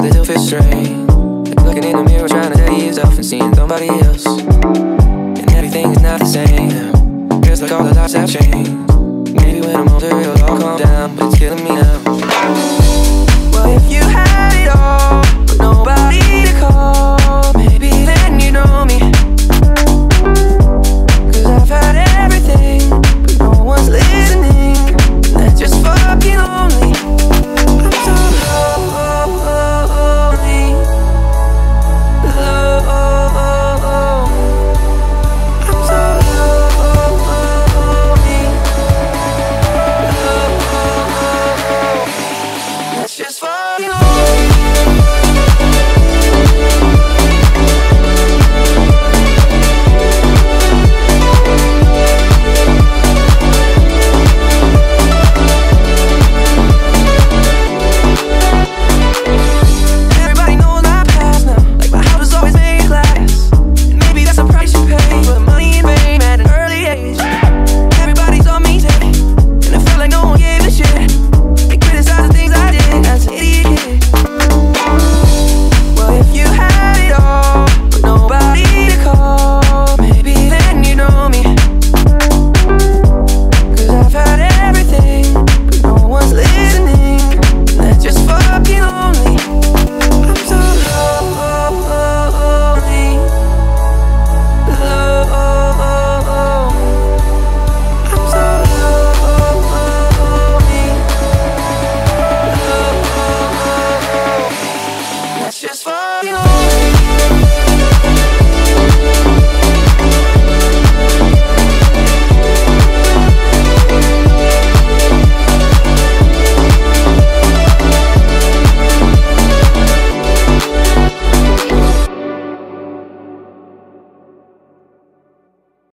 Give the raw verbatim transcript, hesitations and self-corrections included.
hard to do feel strange. Like looking in the mirror trying to tell you yourself and seeing somebody else, and everything is not the same. Feels like all the lives have changed. Maybe when I'm older it'll all calm down, but it's killing me now.